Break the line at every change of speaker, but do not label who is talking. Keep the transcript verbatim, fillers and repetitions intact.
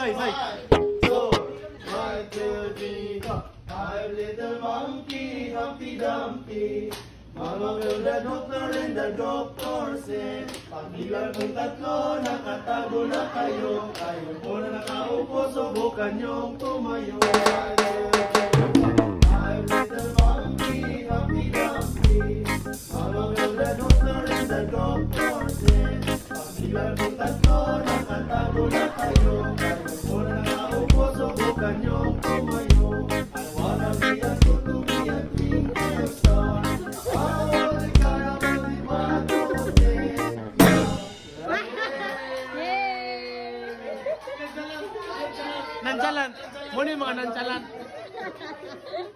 say, say.
So, one, two, three, go. Five little monkey, Humpty Dumpty. Mama will the doctor and the doctor said, pagbilang kong tatlo, nakatago na kayo. Kayo po na nakaupo, subukan niyong tumayo. Five little monkey, Humpty Dumpty. Mama will the doctor and the doctor said, pagbilang kong tatlo, nakatago na kayo. Kayo po na nakaupo, subukan niyong tumayo. I wanna be a good to be a twinkle star.
Nonchalant. Muna yung mga nonchalant.